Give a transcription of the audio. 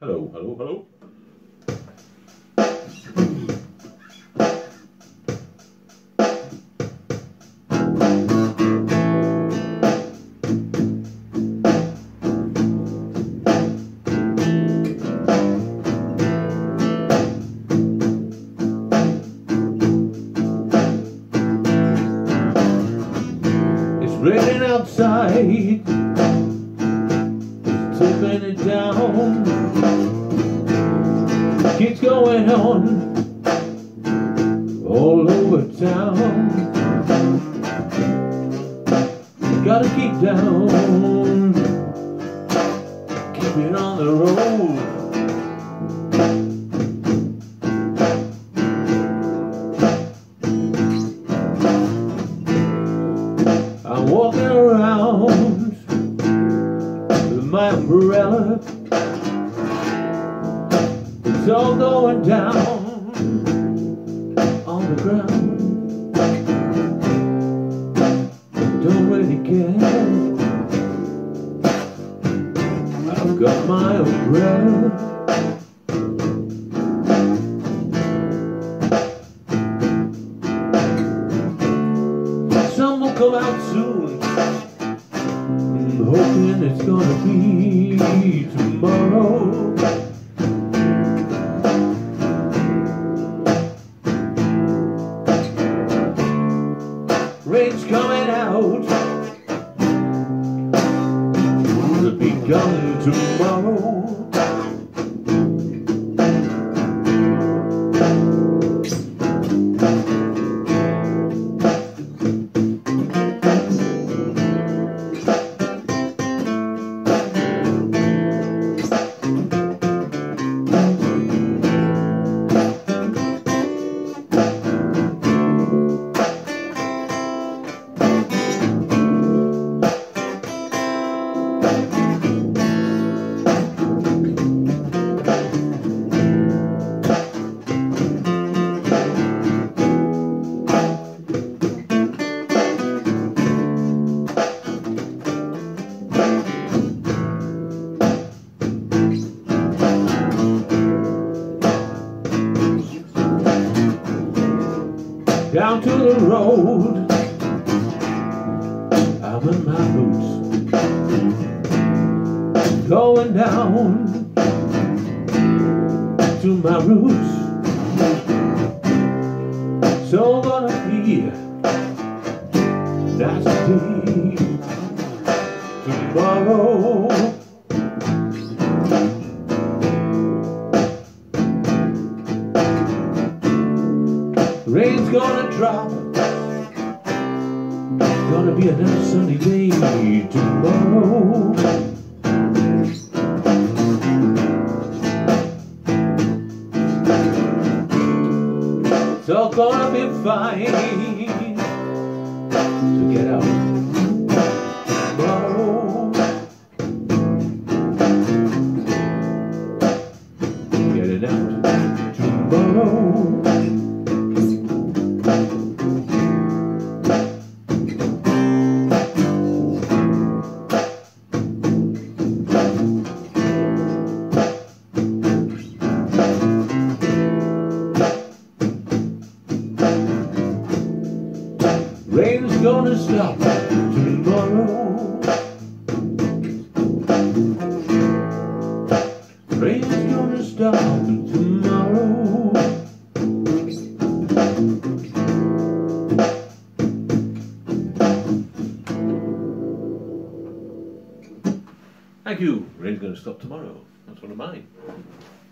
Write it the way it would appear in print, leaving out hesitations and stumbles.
Hello, hello, hello. It's raining outside, it's tipping it down. Kids going on all over town. Gotta keep down, keep it on the road. I'm walking around with my umbrella. It's all going down on the ground. Don't really care. I've got my umbrella. Sun will come out soon. I'm hoping it's gonna be tomorrow. Rain's coming out. It'll be gone tomorrow. Down to the road, I'm in my boots, going down to my roots. So gonna be nice day tomorrow. Rain's gonna drop. It's gonna be a nice sunny day tomorrow. It's all gonna be fine to get out tomorrow. Getting out tomorrow. Rain's gonna stop tomorrow. Rain's gonna stop tomorrow. Thank you. Rain's gonna stop tomorrow. That's one of mine.